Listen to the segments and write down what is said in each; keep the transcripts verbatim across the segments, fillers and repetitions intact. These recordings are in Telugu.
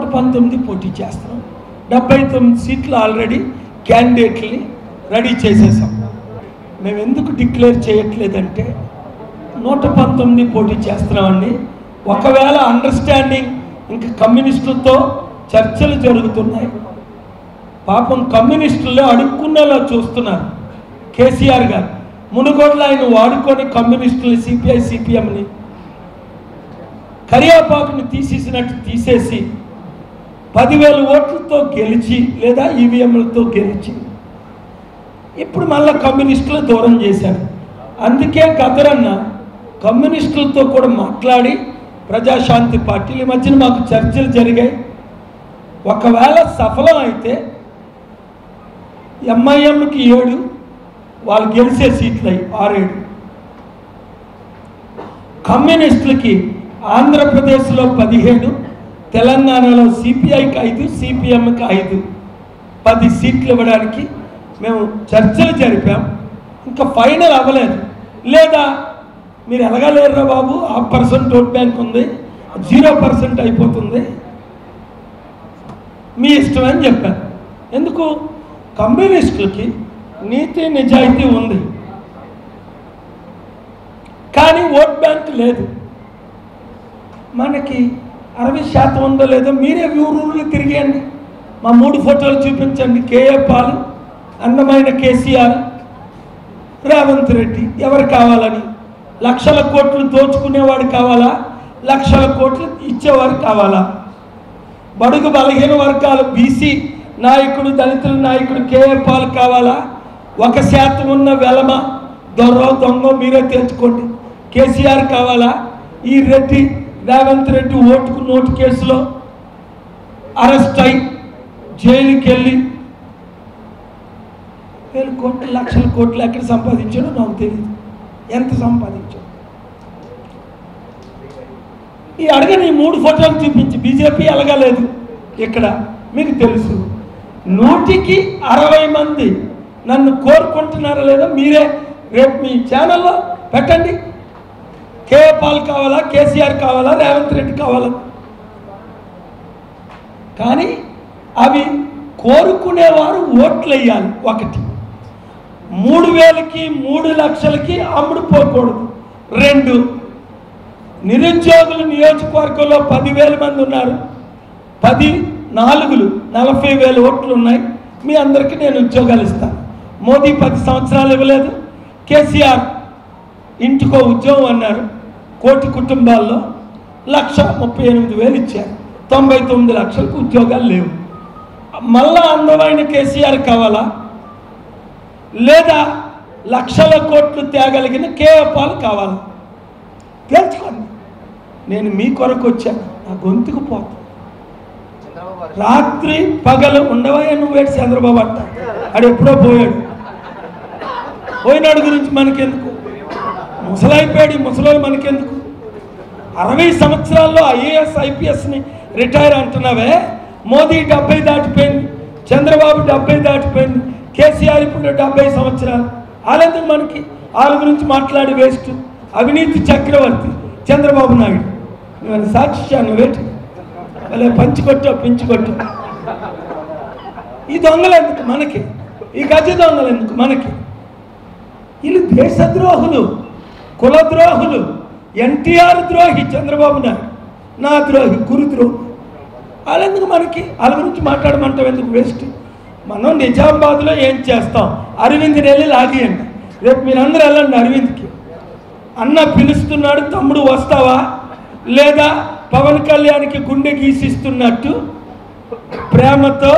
పంతొమ్మిది పోటీ చేస్తున్నాం. డెబ్బై తొమ్మిది సీట్లు ఆల్రెడీ క్యాండిడేట్ని రెడీ చేసేసాం. మేము ఎందుకు డిక్లేర్ చేయట్లేదంటే నూట పంతొమ్మిది పోటీ చేస్తున్నామండి. ఒకవేళ అండర్స్టాండింగ్ ఇంకా కమ్యూనిస్టులతో చర్చలు జరుగుతున్నాయి. పాపం కమ్యూనిస్టుల్లో అడుక్కునేలా చూస్తున్నారు కేసీఆర్ గారు. మునుగోడులో ఆయన వాడుకొని కమ్యూనిస్టులు సిపిఐ సిపిఎంని కరియాపాకుని తీసేసినట్టు తీసేసి పదివేల ఓట్లతో గెలిచి లేదా ఈవీఎంలతో గెలిచి ఇప్పుడు మళ్ళీ కమ్యూనిస్టులు దూరం చేశారు. అందుకే గదరన్న కమ్యూనిస్టులతో కూడా మాట్లాడి ప్రజాశాంతి పార్టీల మధ్యన మాకు చర్చలు జరిగాయి. ఒకవేళ సఫలం అయితే ఎంఐఎంకి ఏడు, వాళ్ళు గెలిచే సీట్లు అయి ఆరేడు, కమ్యూనిస్టులకి ఆంధ్రప్రదేశ్లో పదిహేడు, తెలంగాణలో సిపిఐకి ఐదు, సిపిఎంకి ఐదు, పది సీట్లు ఇవ్వడానికి మేము చర్చలు జరిపాం. ఇంకా ఫైనల్ అవ్వలేదు. లేదా మీరు ఎలాగలేరురా బాబు, హాఫ్ పర్సెంట్ ఓట్ బ్యాంక్ ఉంది, జీరో పర్సెంట్ అయిపోతుంది, మీ ఇష్టం అని చెప్పాను. ఎందుకు? కమ్యూనిస్టులకి నీతి నిజాయితీ ఉంది, కానీ ఓట్ బ్యాంక్ లేదు. మనకి అరవై శాతం ఉందో లేదో మీరే ఊరూళ్ళు తిరిగేయండి. మా మూడు ఫోటోలు చూపించండి. కేఏ పాల్, అందమైన కేసీఆర్, రేవంత్ రెడ్డి. ఎవరు కావాలని? లక్షల కోట్లు దోచుకునేవాడు కావాలా, లక్షల కోట్లు ఇచ్చేవారు కావాలా? బడుగు బలహీన వర్గాలు బీసీ నాయకుడు, దళితుల నాయకుడు కేఏ పాల్ కావాలా? ఒక శాతం ఉన్న వెలమ దొర దొంగ మీరే తెలుసుకోండి. కేసీఆర్ కావాలా? ఈ రెడ్డి రేవంత్ రెడ్డి ఓటుకు నోటు కేసులో అరెస్ట్ అయి జైలుకి వెళ్ళి వేల కోట్లు లక్షల కోట్లు ఎక్కడ సంపాదించాడో నాకు తెలియదు. ఎంత సంపాదించాడు? ఈ అడగని మూడు ఫోటోలు చూపించి బీజేపీ అలగలేదు ఇక్కడ మీకు తెలుసు. నూటికి అరవై మంది నన్ను కోరుకుంటున్నారా లేదా మీరే రేపు మీ ఛానల్లో పెట్టండి. కేఏ పాల్ కావాలా, కేసీఆర్ కావాలా, రేవంత్ రెడ్డి కావాలా? కానీ అవి కోరుకునేవారు ఓట్లు వేయాలి. ఒకటి, మూడు వేలకి మూడు లక్షలకి అమ్ముడుపోకూడదు. రెండు, నిరుద్యోగులు నియోజకవర్గంలో పదివేల మంది ఉన్నారు. పది నాలుగులు నలభై వేల ఓట్లు ఉన్నాయి. మీ అందరికీ నేను ఉద్యోగాలు ఇస్తాను. మోదీ పది సంవత్సరాలు ఇవ్వలేదు. కేసీఆర్ ఇంటికో ఉద్యోగం అన్నారు. కోటి కుటుంబాల్లో లక్ష ముప్పై ఎనిమిది వేలు ఇచ్చారు. తొంభై తొమ్మిది లక్షలకు ఉద్యోగాలు లేవు. మళ్ళా అందమైన కేసీఆర్ కావాలా, లేదా లక్షల కోట్లు తేగలిగిన కేఏ పాల్ కావాలా? తెలుసుకోండి. నేను మీ కొరకు వచ్చాను. నా గొంతుకు పోతాను. రాత్రి పగలు ఉండవా నువ్వు వేటి చంద్రబాబు అంట. ఆడు ఎప్పుడో పోయాడు. పోయినాడు గురించి మనకెందుకు? ముసలైపోయాడు. ముసలి మనకెందుకు? అరవై సంవత్సరాల్లో ఐఏఎస్ ఐపీఎస్ని రిటైర్ అంటున్నావే. మోదీ డెబ్బై దాటిపోయింది, చంద్రబాబు డెబ్బై దాటిపోయింది, కేసీఆర్ ఇప్పుడు డెబ్బై సంవత్సరాలు. వాళ్ళెందుకు మనకి? వాళ్ళ గురించి మాట్లాడి వేస్ట్. అవినీతి చక్రవర్తి చంద్రబాబు నాయుడు. నువ్వు సాక్షిశాను వేటి అలా పంచికొట్టు పించుకొట్టు. ఈ దొంగలు ఎందుకు మనకి? ఈ గజ దొంగలు ఎందుకు మనకి? వీళ్ళు దేశద్రోహులు, కులద్రోహులు. ఎన్టీఆర్ ద్రోహి చంద్రబాబు నాయుడు, నా ద్రోహి గురుద్రోహి. వాళ్ళెందుకు మనకి? వాళ్ళ గురించి మాట్లాడమంటాం ఎందుకు? వేస్ట్. మనం నిజామాబాద్లో ఏం చేస్తాం? అరవింద్ని వెళ్ళి లాగియండి. రేపు మీరందరూ వెళ్ళండి అరవింద్కి. అన్న పిలుస్తున్నాడు, తమ్ముడు వస్తావా? లేదా పవన్ కళ్యాణ్కి గుండె గీసిస్తున్నట్టు ప్రేమతో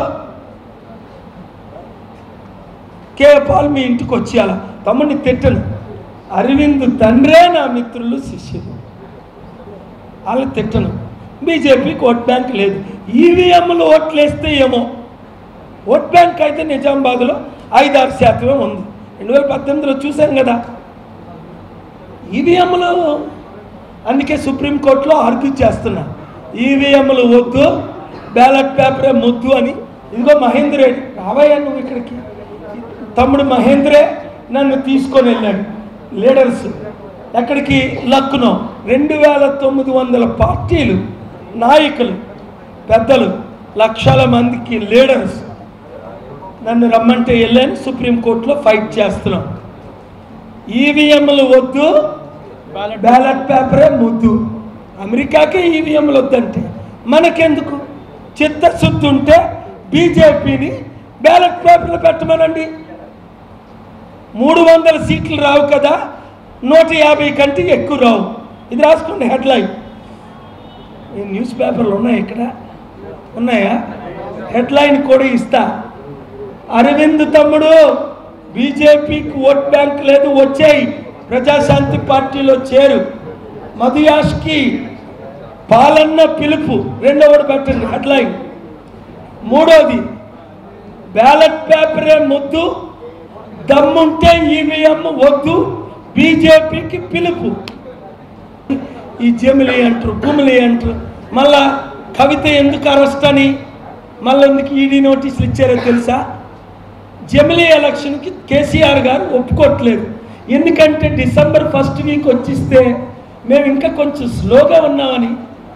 కేఏ పాల్ మీ ఇంటికి వచ్చేయాల. తమ్ముడిని తిట్టను. అరవింద్ తండ్రే నా మిత్రులు, శిష్యులు. వాళ్ళు తిట్టను. బీజేపీకి ఓట్ బ్యాంక్ లేదు. ఈవీఎంలు ఓట్లు వేస్తే ఏమో, ఓట్ బ్యాంక్ అయితే నిజామాబాద్లో ఐదారు శాతమే ఉంది. రెండు వేల పద్దెనిమిదిలో చూసాం కదా ఈవీఎంలు. అందుకే సుప్రీంకోర్టులో ఆర్గ్యూ చేస్తున్నా, ఈవీఎంలు వద్దు, బ్యాలెట్ పేపరే ముద్దు అని. ఇదిగో మహేంద్రే రావయ్యా నువ్వు ఇక్కడికి. తమ్ముడు మహేంద్రే నన్ను తీసుకొని వెళ్ళాడు. లీడర్స్ ఎక్కడికి? లక్నో. రెండు వేల తొమ్మిది వందల పార్టీలు నాయకులు పెద్దలు, లక్షల మందికి లీడర్స్ నన్ను రమ్మంటే వెళ్ళాను. సుప్రీంకోర్టులో ఫైట్ చేస్తున్నాం. ఈవీఎంలు వద్దు, బ్యాలెట్ పేపరే ముద్దు. అమెరికాకే ఈవీఎంలు వద్దంటే మనకెందుకు? చిత్తశుద్ధి ఉంటే బీజేపీని బ్యాలెట్ పేపర్లు పెట్టమనండి. మూడు వందల సీట్లు రావు కదా, నూట యాభై కంటే ఎక్కువ రావు. ఇది రాసుకోండి హెడ్లైన్. ఈ న్యూస్ పేపర్లు ఉన్నాయి, ఇక్కడ ఉన్నాయా? హెడ్లైన్ కూడా ఇస్తా. అరవింద్ తమ్ముడు బీజేపీకి ఓట్ బ్యాంక్ లేదు, వచ్చాయి ప్రజాశాంతి పార్టీలో చేరు. మధుయాష్కి పాలన్న పిలుపు, రెండవది పెట్టండి హెడ్లైన్. మూడోది బ్యాలెట్ పేపరే ముద్దు, దమ్ముంటే ఈవీఎం వద్దు, బీజేపీకి పిలుపు. ఈ జమిలి అంటారు, గుమిలి అంటారు. మళ్ళా కవిత ఎందుకు అరెస్ట్ అని మళ్ళీ ఎందుకు ఈడీ నోటీసులు ఇచ్చారో తెలుసా? జమిలి ఎలక్షన్కి కేసీఆర్ గారు ఒప్పుకోవట్లేదు. ఎందుకంటే డిసెంబర్ ఫస్ట్ వీక్ వచ్చిస్తే మేము ఇంకా కొంచెం స్లోగా ఉన్నామని.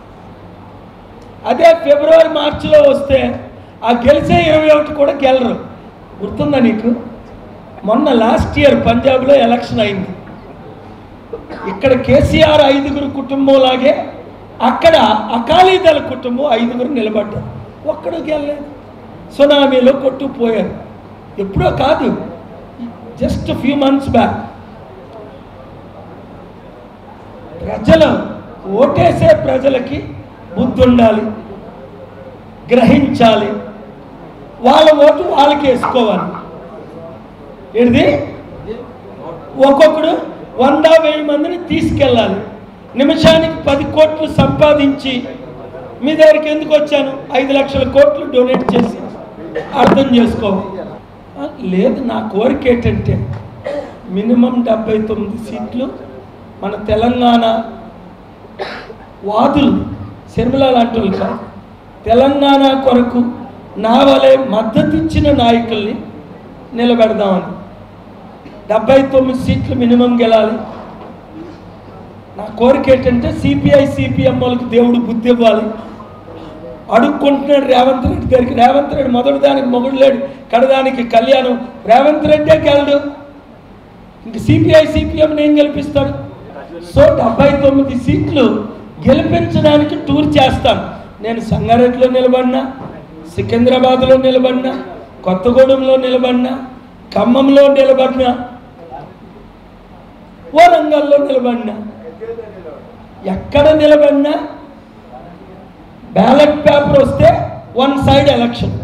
అదే ఫిబ్రవరి మార్చిలో వస్తే ఆ గెలిచే ఇరవై ఒకటి కూడా గెలరు. గుర్తుందా నీకు? మొన్న లాస్ట్ ఇయర్ పంజాబ్లో ఎలక్షన్ అయింది. ఇక్కడ కేసీఆర్ ఐదుగురు కుటుంబం లాగే అక్కడ అకాలీదళ కుటుంబం ఐదుగురు నిలబడ్డారు, ఒక్కడు గెలలేదు. సునామీలో కొట్టుకుపోయారు. ఎప్పుడో కాదు, జస్ట్ ఫ్యూ మంత్స్ బ్యాక్. ప్రజలు ఓటేసే ప్రజలకి బుద్ధి ఉండాలి, గ్రహించాలి. వాళ్ళ ఓటు వాళ్ళకి వేసుకోవాలి. ఇది ఒక్కొక్కడు వంద వెయ్యి మందిని తీసుకెళ్ళాలి. నిమిషానికి పది కోట్లు సంపాదించి మీ దగ్గరికి ఎందుకు వచ్చాను? ఐదు లక్షల కోట్లు డొనేట్ చేసి అర్థం చేసుకోవాలి. లేదు, నా కోరిక ఏంటంటే మినిమం డెబ్బై తొమ్మిది సీట్లు మన తెలంగాణ వాదులు, శర్మిల లాంటి వాళ్ళు కాదు, తెలంగాణ కొరకు నా వలే మద్దతు ఇచ్చిన నాయకుల్ని నిలబెడదామని. డెబ్బై తొమ్మిది సీట్లు మినిమం గెలాలి. నా కోరిక ఏంటంటే సిపిఐ సిపిఎం వాళ్ళకి దేవుడు బుద్ధి ఇవ్వాలి. అడుక్కుంటున్నాడు రేవంత్ రెడ్డి దగ్గరికి. రేవంత్ రెడ్డి మొదటి దానికి మొగుడు లేడు, కడదానికి కళ్యాణం. రేవంత్ రెడ్డే గెలడు, ఇంక సిపిఐ సిపిఎం నేను గెలిపిస్తాడు. సో డెబ్బై తొమ్మిది సీట్లు గెలిపించడానికి టూర్ చేస్తాను. నేను సంగారెడ్డిలో నిలబడినా, సికింద్రాబాద్లో నిలబడినా, కొత్తగూడెంలో నిలబడినా, ఖమ్మంలో నిలబడినా, వరంగల్లో నిలబడినా, ఎక్కడ నిలబడినా బ్యాలెట్ పేపర్ వస్తే వన్ సైడ్ ఎలక్షన్.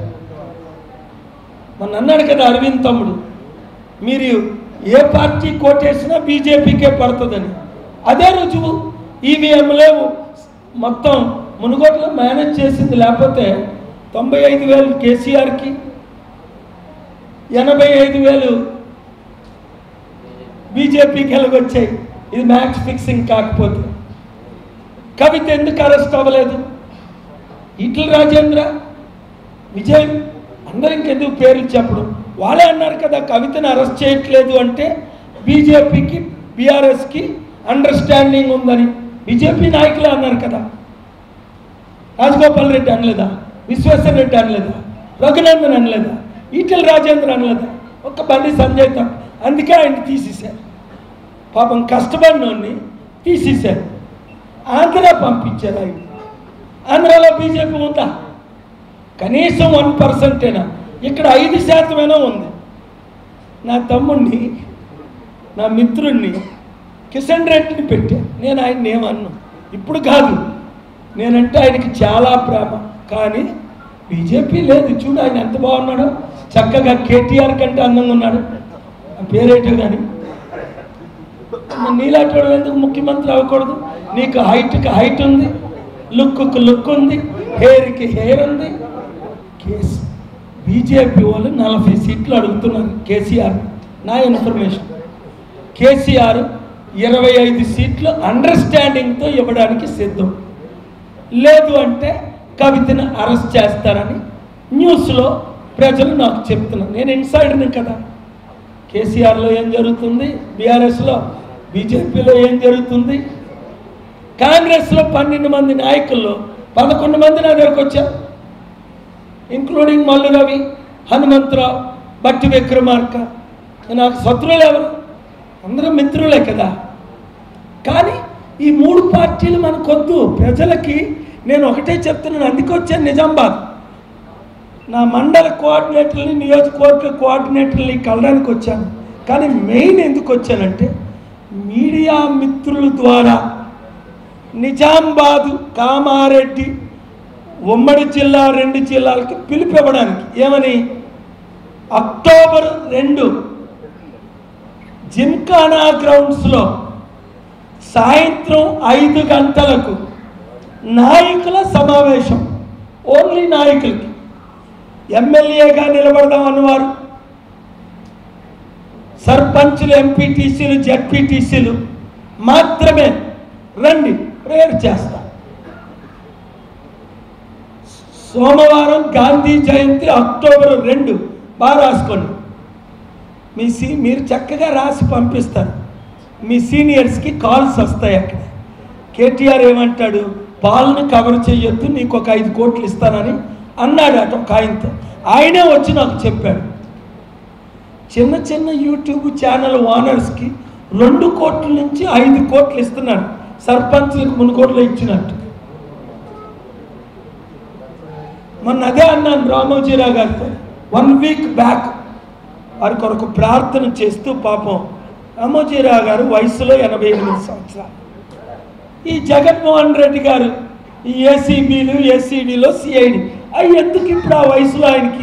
మన అన్నాడు కదా అరవింద్ తమ్ముడు, మీరు ఏ పార్టీ కోటేసినా బీజేపీకే పడుతుందని. అదే రుజువు. ఈవీఎంలే మొత్తం మునుగోడులో మేనేజ్ చేసింది. లేకపోతే తొంభై ఐదు వేలు కేసీఆర్కి, ఎనభై ఐదు వేలు బీజేపీకి ఎలాగొచ్చాయి. ఇది మ్యాచ్ ఫిక్సింగ్ కాకపోతే. కవిత ఎందుకు అరెస్ట్ అవ్వలేదు? ఈటల రాజేంద్ర, విజయ్, అందరూ ఇంకెందుకు పేర్లు చెప్పడం? వాళ్ళే అన్నారు కదా కవితను అరెస్ట్ చేయట్లేదు అంటే బీజేపీకి బీఆర్ఎస్కి అండర్స్టాండింగ్ ఉందని. బీజేపీ నాయకులే అన్నారు కదా. రాజగోపాల్ రెడ్డి అనలేదా? విశ్వేశ్వర రెడ్డి అనలేదా? రఘునందన్ అనలేదా? ఈటల రాజేంద్ర అనలేదా? ఒక్క బండి సంజయ్ తప్ప. అందుకే ఆయన తీసేశారు. పాపం కష్టపడినోడిని తీసేశారు. ఆంధ్ర పంపించారు. ఆయన ఆంధ్రాలో బీజేపీ ఉందా? కనీసం వన్ పర్సెంటేనా? ఇక్కడ ఐదు శాతమైనా ఉంది. నా తమ్ముడిని, నా మిత్రుడిని, కిషన్ రెడ్డిని పెట్టా. నేను ఆయన్ని ఏమన్నా, ఇప్పుడు కాదు, నేనంటే ఆయనకి చాలా ప్రేమ. కానీ బీజేపీ లేదు. చూడు ఆయన ఎంత బాగున్నాడో, చక్కగా కేటీఆర్ కంటే అందంగా ఉన్నాడు. ఆ పేరేటో కానీ నీలాంటి వాడు ఎందుకు ముఖ్యమంత్రి అవ్వకూడదు? నీకు హైట్కి హైట్ ఉంది, లుక్కు లుక్ ఉంది, హెయిర్కి హెయిర్ ఉంది. కేసు బీజేపీ వాళ్ళు నలభై సీట్లు అడుగుతున్నారు కేసీఆర్. నా ఇన్ఫర్మేషన్ కేసీఆర్ ఇరవై ఐదు సీట్లు అండర్స్టాండింగ్తో ఇవ్వడానికి సిద్ధం. లేదు అంటే కవితను అరెస్ట్ చేస్తారని న్యూస్లో ప్రజలు నాకు చెప్తున్నారు. నేను ఇన్సైడర్ని కదా. కేసీఆర్లో ఏం జరుగుతుంది, బీఆర్ఎస్లో, బీజేపీలో ఏం జరుగుతుంది, కాంగ్రెస్లో పన్నెండు మంది నాయకుల్లో పదకొండు మంది నా దగ్గరకు వచ్చారు, ఇంక్లూడింగ్ మల్లు రవి, హనుమంతరావు, బట్టి విక్రమార్క. నాకు శత్రువులు ఎవరు? అందరూ మిత్రులే కదా. కానీ ఈ మూడు పార్టీలు మనకొద్దు. ప్రజలకి నేను ఒకటే చెప్తున్నాను, అందుకే వచ్చాను నిజామాబాద్. నా మండల కోఆర్డినేటర్ని, నియోజకవర్గ కోఆర్డినేటర్ని కలడానికి వచ్చాను. కానీ మెయిన్ ఎందుకు వచ్చానంటే మీడియా మిత్రుల ద్వారా నిజామాబాదు, కామారెడ్డి, ఉమ్మడి జిల్లా రెండు జిల్లాలకి పిలిపివ్వడానికి. ఏమని? అక్టోబర్ రెండు జిమ్ఖానా గ్రౌండ్స్లో సాయంత్రం ఐదు గంటలకు నాయకుల సమావేశం. ఓన్లీ నాయకులకి. ఎమ్మెల్యేగా నిలబడదాం అన్నవారు, సర్పంచులు, ఎంపీటీసీలు, జడ్పీటీసీలు మాత్రమే రండి, ప్రేయర్ చేస్తా. సోమవారం గాంధీ జయంతి అక్టోబర్ రెండు. బాగా రాసుకోండి. మీ సీ మీరు చక్కగా రాసి పంపిస్తారు. మీ సీనియర్స్కి కాల్స్ వస్తాయి. అక్కడ కేటీఆర్ ఏమంటాడు, పాలను కవర్ చేయొద్దు, నీకు ఒక ఐదు కోట్లు ఇస్తానని అన్నాడు అటు ఒక ఆయనతో. ఆయనే వచ్చి నాకు చెప్పాడు. చిన్న చిన్న యూట్యూబ్ ఛానల్ ఓనర్స్కి రెండు కోట్ల నుంచి ఐదు కోట్లు ఇస్తున్నాడు, సర్పంచ్లకు మూడు కోట్లు ఇచ్చినట్టు. మొన్న అదే అన్నాను రామోజీరావు గారితో వన్ వీక్ బ్యాక్. వారి కొరకు ప్రార్థన చేస్తూ, పాపం రామోజీరావు గారు వయసులో ఎనభై ఎనిమిది సంవత్సరాలు. ఈ జగన్మోహన్ రెడ్డి గారు ఈ ఏసీబీలు, ఏసీడీలో, సిఐడి అవి ఎందుకు ఇప్పుడు ఆ వయసులో ఆయనకి?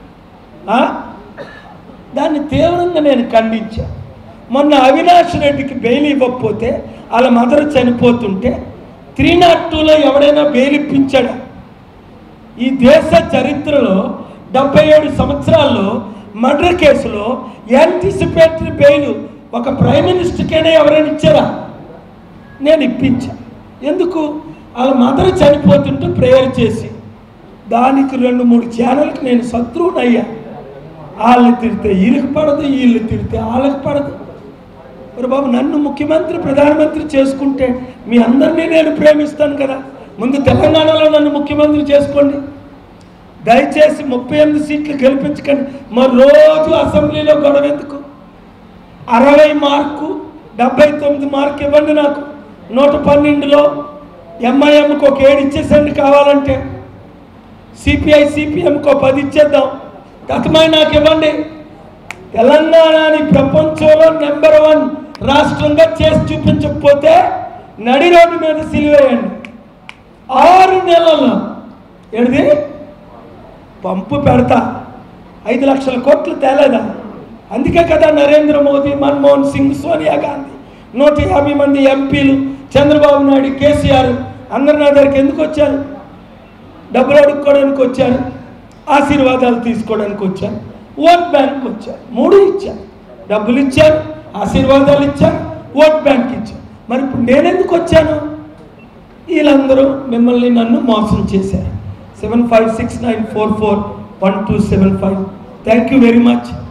దాన్ని తీవ్రంగా నేను ఖండించాను. మొన్న అవినాష్ రెడ్డికి బెయిల్ ఇవ్వకపోతే వాళ్ళ మదర్ చనిపోతుంటే త్రీ నాట్ టూలో ఎవడైనా బెయిల్ ఇప్పించాడా? ఈ దేశ చరిత్రలో డెబ్బై ఏడు సంవత్సరాల్లో మర్డర్ కేసులో యాంటిసిపేటరీ బెయిల్ ఒక ప్రైమ్ మినిస్టర్కైనా ఎవరైనా ఇచ్చారా? నేను ఇప్పించా. ఎందుకు? వాళ్ళ మదర్ చనిపోతుంటే ప్రేయర్ చేసి. దానికి రెండు మూడు ఛానల్కి నేను శత్రువునయ్యా. వాళ్ళని తిడితే వీళ్ళకి పడదు, వీళ్ళు తిడితే వాళ్ళకి పడదు. మరి బాబు, నన్ను ముఖ్యమంత్రి, ప్రధానమంత్రి చేసుకుంటే మీ అందరినీ నేను ప్రేమిస్తాను కదా. ముందు తెలంగాణలో నన్ను ముఖ్యమంత్రి చేసుకోండి. దయచేసి ముప్పై ఎనిమిది సీట్లు గెలిపించకండి. మరి రోజు అసెంబ్లీలో గొడవ ఎందుకు? అరవై మార్కు డెబ్బై తొమ్మిది మార్కు ఇవ్వండి నాకు. నూట పన్నెండులో ఎంఐఎంకి ఒక ఏడు ఇచ్చేసండి కావాలంటే. సిపిఐ సిపిఎంకి ఒక పది ఇచ్చేద్దాం. తకమై నాకు ఇవ్వండి. తెలంగాణని ప్రపంచంలో నెంబర్ వన్ రాష్ట్రంగా చేసి చూపించకపోతే నడి రోడ్డు మీద సిలివేయండి. ఆరు నెలల్లో ఏడిది పంపు పెడతా. ఐదు లక్షల కోట్లు తేలేదా? అందుకే కదా నరేంద్ర మోదీ, మన్మోహన్ సింగ్, సోనియా గాంధీ, నూట యాభై మంది ఎంపీలు, చంద్రబాబు నాయుడు, కేసీఆర్ అందరు నా దగ్గరికి ఎందుకు వచ్చారు? డబ్బులు అడుక్కోవడానికి వచ్చారు, ఆశీర్వాదాలు తీసుకోవడానికి వచ్చారు, ఓట్ బ్యాంక్ వచ్చారు. మూడు ఇచ్చారు. డబ్బులు ఇచ్చారు, ఆశీర్వాదాలు ఇచ్చారు, ఓట్ బ్యాంక్ ఇచ్చారు. మరి ఇప్పుడు నేనెందుకు వచ్చాను? వీళ్ళందరూ మిమ్మల్ని నన్ను మోసం చేశారు. Seven five six nine four four one two seven five. Thank you very much.